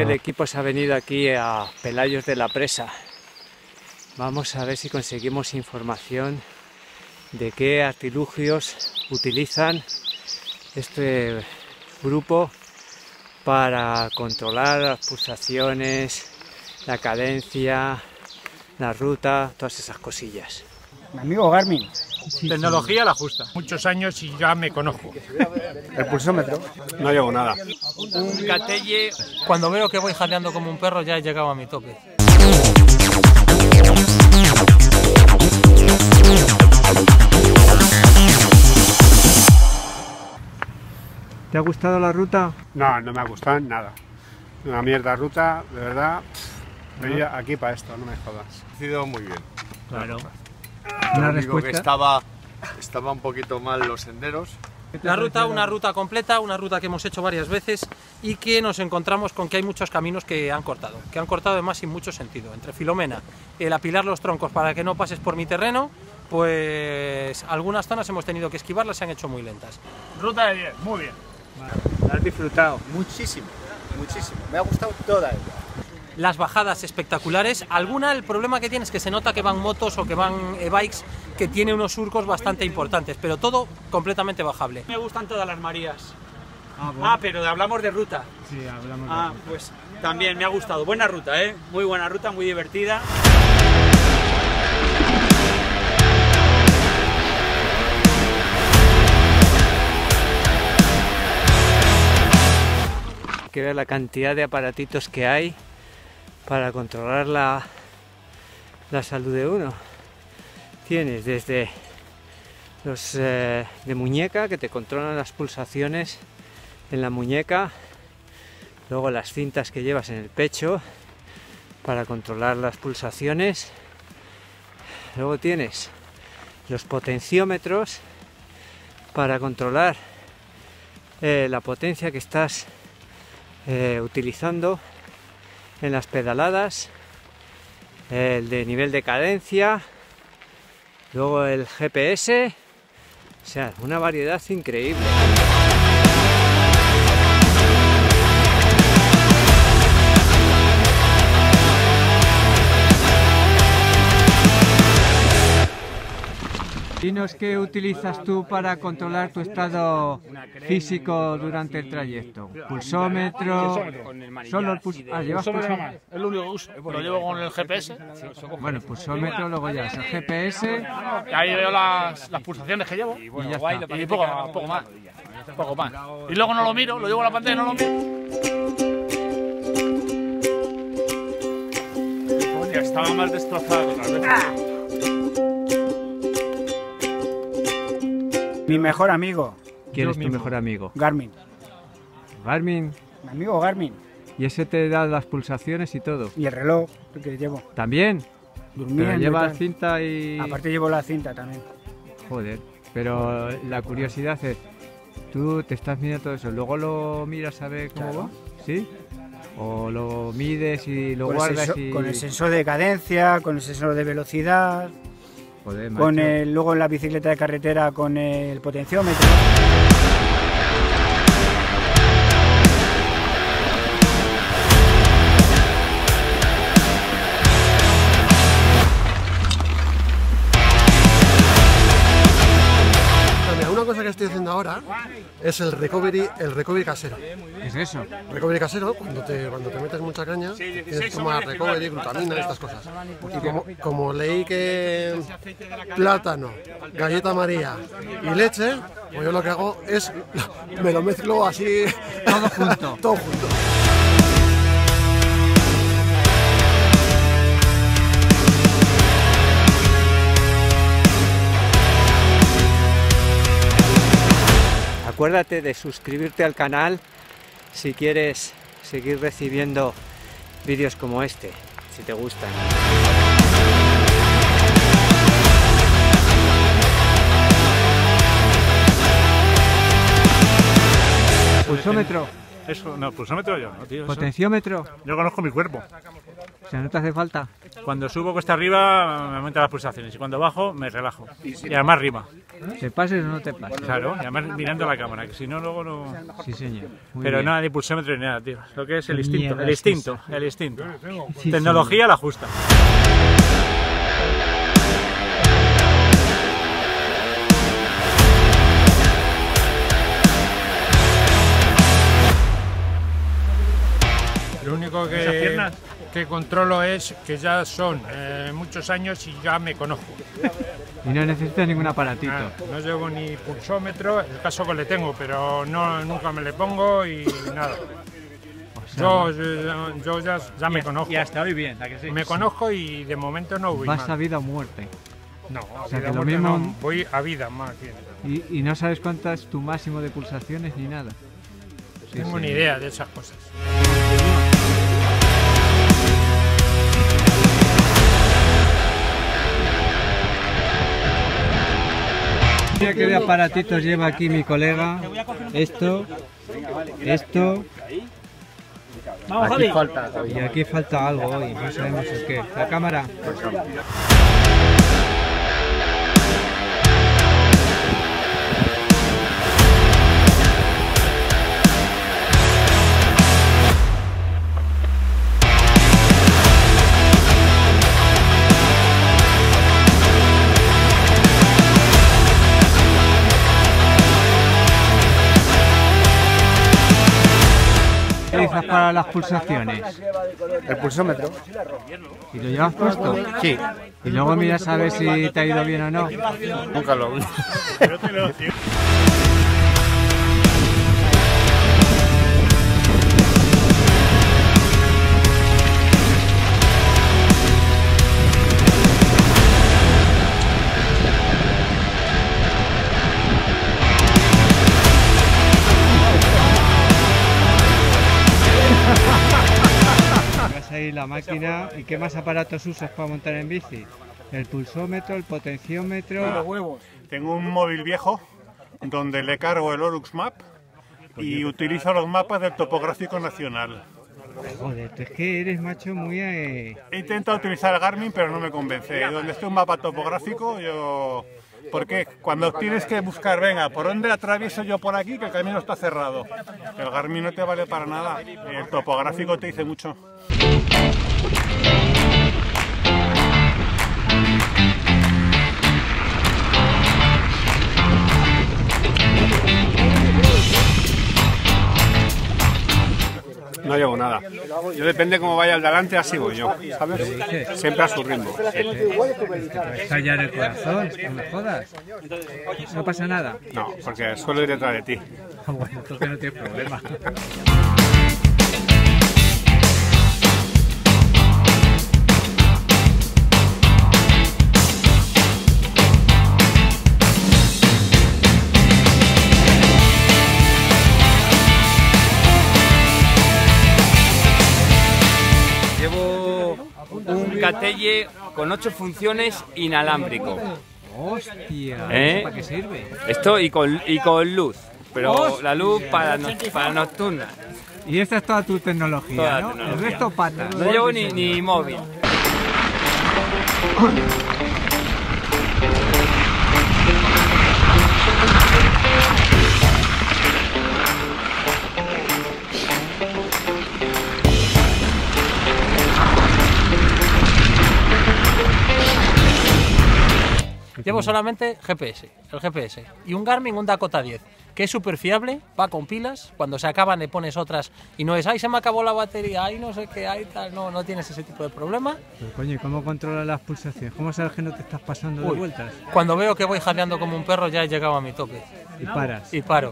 del equipo se ha venido aquí a Pelayos de la Presa. Vamos a ver si conseguimos información de qué artilugios utilizan este grupo para controlar las pulsaciones, la cadencia, la ruta, todas esas cosillas. Mi amigo Garmin. Tecnología la justa. Muchos años y ya me conozco. El pulsómetro. No llevo nada. Un Gatelle, cuando veo que voy jadeando como un perro, ya he llegado a mi tope. ¿Te ha gustado la ruta? No, no me ha gustado nada. Una mierda ruta, de verdad. Venía aquí para esto, no me jodas. Ha sido muy bien. Claro. Lo único que estaba un poquito mal los senderos. La ruta, una ruta completa, una ruta que hemos hecho varias veces y que nos encontramos con que hay muchos caminos que han cortado además sin mucho sentido. Entre Filomena, el apilar los troncos para que no pases por mi terreno, pues algunas zonas hemos tenido que esquivarlas, se han hecho muy lentas. Ruta de 10, muy bien. ¿La has disfrutado? Muchísimo, muchísimo. Me ha gustado toda ella. Las bajadas espectaculares, el problema que tiene es que se nota que van motos o que van e-bikes, que tiene unos surcos bastante importantes, pero todo completamente bajable. Me gustan todas las Marías. Bueno. Pero hablamos de ruta. Sí, hablamos de ruta. Pues también me ha gustado. Buena ruta, muy buena ruta, muy divertida. Hay que ver la cantidad de aparatitos que hay para controlar la salud de uno. Tienes desde los de muñeca, que te controlan las pulsaciones en la muñeca, luego las cintas que llevas en el pecho para controlar las pulsaciones, luego tienes los potenciómetros para controlar la potencia que estás utilizando en las pedaladas, el de nivel de cadencia, luego el GPS, o sea, una variedad increíble. Dinos qué utilizas tú para controlar tu estado físico durante el trayecto. Pulsómetro. Solo el pulsómetro. ¿Llevas pulsómetro? Es lo único que uso. Lo llevo con el GPS. Bueno, pulsómetro, luego ya el GPS. Y ahí veo las pulsaciones que llevo. Y ya está. Y poco más. Poco más. Y luego no lo miro, lo llevo a la pantalla y no lo miro. Coño, estaba más destrozado otras veces. Mi mejor amigo. ¿Quién es tu mejor amigo? Garmin. Garmin. Mi amigo Garmin. Y ese te da las pulsaciones y todo. Y el reloj que llevo. ¿También? Durmiendo. Pero y llevas tal. cinta y... Aparte llevo la cinta también. Joder, pero la curiosidad es, tú te estás midiendo todo eso, luego lo miras a ver cómo Claro. va, ¿sí? O lo mides y lo Con el guardas sensor- y... Con el sensor de cadencia, con el sensor de velocidad, Joder, con macho. luego en la bicicleta de carretera con el potenciómetro. Una cosa que estoy haciendo ahora es el recovery casero. ¿Qué es eso? Recovery casero, cuando te metes mucha caña, tienes que tomar recovery, glutamina, estas cosas. Y como leí que plátano, galleta María y leche, pues yo lo que hago es, me lo mezclo así... Todo junto. Todo junto. Acuérdate de suscribirte al canal si quieres seguir recibiendo vídeos como este, si te gustan. Pulsómetro, Eso, no, pulsómetro yo, no, tío. potenciómetro, Yo conozco mi cuerpo. o sea, no te hace falta. Cuando subo cuesta arriba me aumentan las pulsaciones y cuando bajo me relajo. Y además rima. ¿Te pases o no te pases? Claro, y además mirando la cámara, que si no luego no... Sí, señor. Muy Pero bien. nada, ni pulsómetro ni nada, tío. Lo que es el Qué instinto, mierda el es instinto, esa. el instinto. Sí, Tecnología la justa. Lo único ¿Esas piernas? que controlo es que ya son muchos años y ya me conozco. Y no necesitas ningún aparatito. No llevo ni pulsómetro, el caso que le tengo, pero nunca me le pongo y nada. O sea, Yo ya me conozco. Y hasta hoy bien, ¿a que sí? Me conozco y de momento no voy vas mal. a vida o muerte. No, a sea, vida que lo muerte mismo- no, voy a vida más bien. Y no sabes cuánto es tu máximo de pulsaciones ni nada. Sí, Tengo sí. ni idea de esas cosas. Mira qué de aparatitos lleva aquí mi colega. Esto. Vamos, Aquí Javi. falta, y aquí falta algo hoy, no sabemos el qué. La cámara. ¿Qué utilizas para las pulsaciones? El pulsómetro. ¿Y lo llevas puesto? Sí. Y luego miras a ver si te ha ido bien o no. Nunca lo. Vas ahí la máquina. ¿Y qué más aparatos usas para montar en bici? El pulsómetro, el potenciómetro. Tengo un móvil viejo donde le cargo el Orux Map y utilizo los mapas del topográfico nacional. Joder, tú es que eres macho muy... He intentado utilizar el Garmin pero no me convence. Donde esté un mapa topográfico yo... Porque cuando tienes que buscar, venga, ¿por dónde atravieso yo por aquí? Que el camino está cerrado. El Garmin no te vale para nada. El topográfico te dice mucho. No llevo nada. Yo depende cómo vaya el de adelante, así voy yo, ¿sabes? Siempre a su ritmo. Estallar el corazón, no me jodas. No pasa nada. No, porque suelo ir detrás de ti. Bueno, entonces no tienes problema. Llevo un Catelle con 8 funciones inalámbrico. Hostia, ¿Eh? ¿para qué sirve? Esto y con luz, pero la luz para nocturna. Y esta es toda tu tecnología, Toda la ¿no? tecnología. El resto pata. No llevo ni móvil. Llevo solamente GPS, el GPS, y un Garmin, un Dakota 10, que es súper fiable, va con pilas, cuando se acaban le pones otras y no es, ay, se me acabó la batería, ay, no sé qué, ay, tal, no tienes ese tipo de problema. Pero coño, ¿y cómo controlas las pulsaciones? ¿Cómo sabes que no te estás pasando de Uy, vueltas? Cuando veo que voy jadeando como un perro ya he llegado a mi tope. Y paras. Y paro.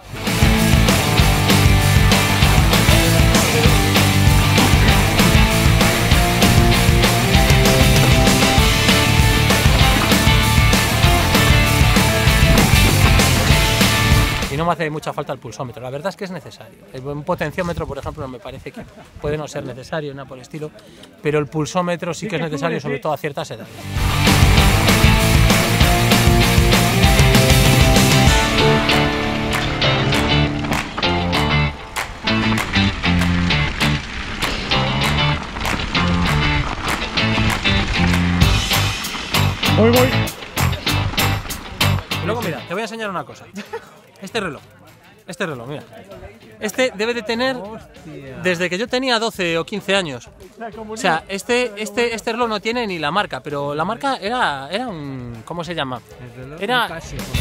Y no me hace mucha falta el pulsómetro, la verdad es que es necesario. Un potenciómetro, por ejemplo, me parece que puede no ser necesario, nada por el estilo, pero el pulsómetro sí que es necesario, sobre todo a ciertas edades. Voy. Y luego mira, te voy a enseñar una cosa. Este reloj, mira. Este debe de tener desde que yo tenía 12 o 15 años. O sea, este reloj no tiene ni la marca, pero la marca era un... ¿Cómo se llama? Era...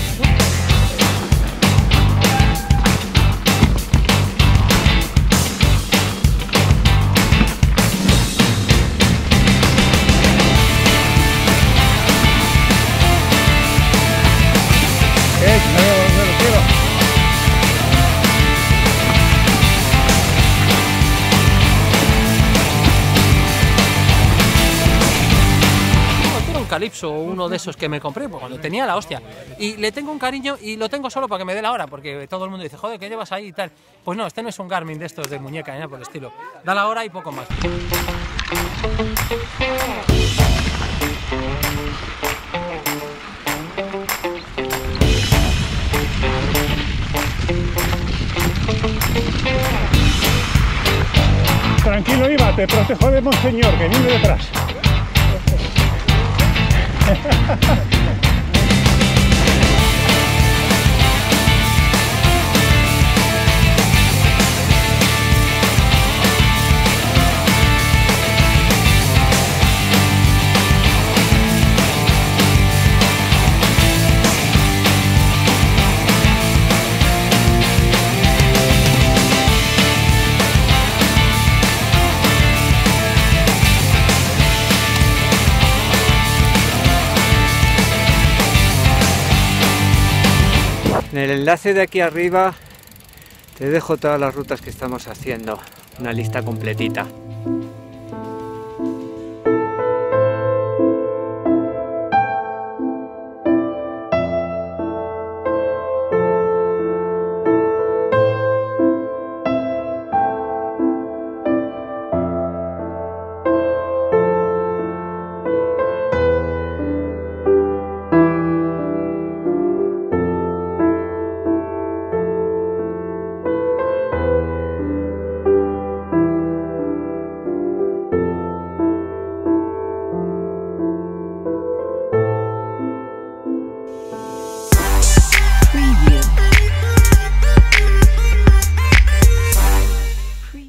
Calypso, uno de esos que me compré pues, cuando tenía la hostia, y le tengo un cariño y lo tengo solo para que me dé la hora, porque todo el mundo dice, joder, ¿qué llevas ahí y tal? Pues no, este no es un Garmin de estos de muñeca, ni nada por el estilo, da la hora y poco más. Tranquilo, Iva, te protejo de Monseñor, que viene detrás. En el enlace de aquí arriba te dejo todas las rutas que estamos haciendo, una lista completita.